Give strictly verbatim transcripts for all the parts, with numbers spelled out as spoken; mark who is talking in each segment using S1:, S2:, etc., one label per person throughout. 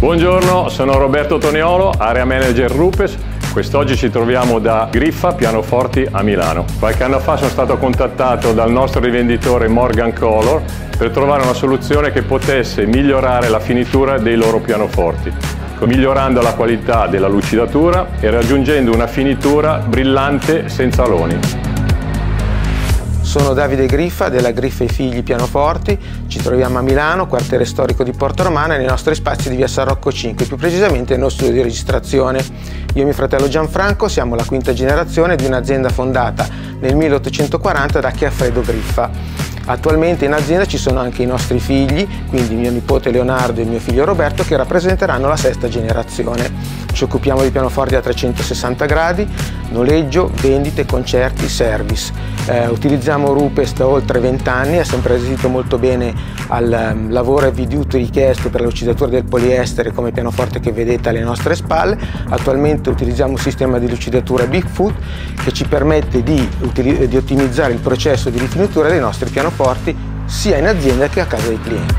S1: Buongiorno, sono Roberto Toniolo, Area Manager Rupes. Quest'oggi ci troviamo da Griffa Pianoforti a Milano. Qualche anno fa sono stato contattato dal nostro rivenditore Morgan Color per trovare una soluzione che potesse migliorare la finitura dei loro pianoforti, migliorando la qualità della lucidatura e raggiungendo una finitura brillante senza aloni.
S2: Sono Davide Griffa della Griffa e Figli Pianoforti, ci troviamo a Milano, quartiere storico di Porta Romana, nei nostri spazi di via San Rocco cinque, più precisamente nel nostro studio di registrazione. Io e mio fratello Gianfranco siamo la quinta generazione di un'azienda fondata nel milleottocentoquaranta da Chiaffredo Griffa. Attualmente in azienda ci sono anche i nostri figli, quindi mio nipote Leonardo e mio figlio Roberto, che rappresenteranno la sesta generazione. Ci occupiamo di pianoforti a trecentosessanta gradi, noleggio, vendite, concerti, service. Eh, utilizziamo Rupes da oltre venti anni, ha sempre resistito molto bene al um, lavoro heavy duty richiesto per la lucidatura del poliestere come pianoforte che vedete alle nostre spalle. Attualmente utilizziamo un sistema di lucidatura Bigfoot che ci permette di, di ottimizzare il processo di rifinitura dei nostri pianoforti sia in azienda che a casa dei clienti.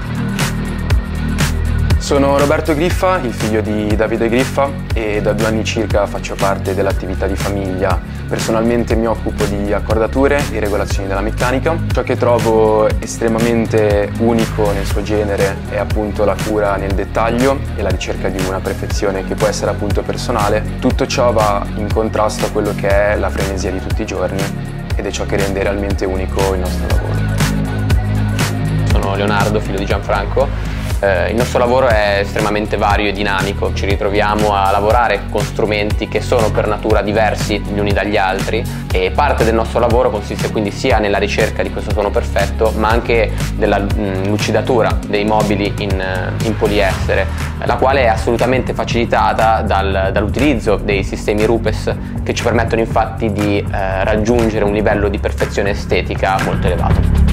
S3: Sono Roberto Griffa, il figlio di Davide Griffa, e da due anni circa faccio parte dell'attività di famiglia. Personalmente mi occupo di accordature e regolazioni della meccanica. Ciò che trovo estremamente unico nel suo genere è appunto la cura nel dettaglio e la ricerca di una perfezione che può essere appunto personale. Tutto ciò va in contrasto a quello che è la frenesia di tutti i giorni ed è ciò che rende realmente unico il nostro lavoro.
S4: Sono Leonardo, figlio di Gianfranco. Eh, il nostro lavoro è estremamente vario e dinamico, ci ritroviamo a lavorare con strumenti che sono per natura diversi gli uni dagli altri e parte del nostro lavoro consiste quindi sia nella ricerca di questo suono perfetto ma anche della mh, lucidatura dei mobili in, in poliestere, la quale è assolutamente facilitata dal, dall'utilizzo dei sistemi Rupes che ci permettono infatti di eh, raggiungere un livello di perfezione estetica molto elevato.